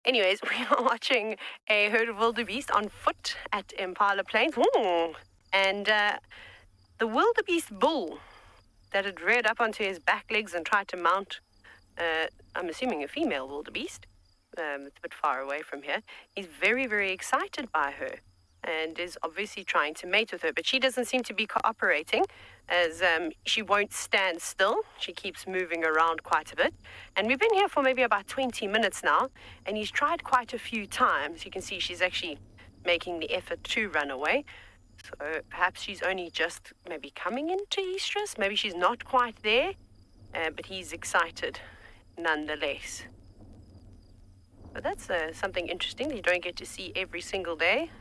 Anyways, we are watching a herd of wildebeest on foot at Impala Plains. And the wildebeest bull that had reared up onto his back legs and tried to mount, I'm assuming a female wildebeest, it's a bit far away from here, is very, very excited by her and is obviously trying to mate with her. But she doesn't seem to be cooperating, as she won't stand still. She keeps moving around quite a bit. And we've been here for maybe about 20 minutes now, and he's tried quite a few times. You can see she's actually making the effort to run away. So perhaps she's only just maybe coming into estrus. Maybe she's not quite there, but he's excited nonetheless. But that's something interesting that you don't get to see every single day.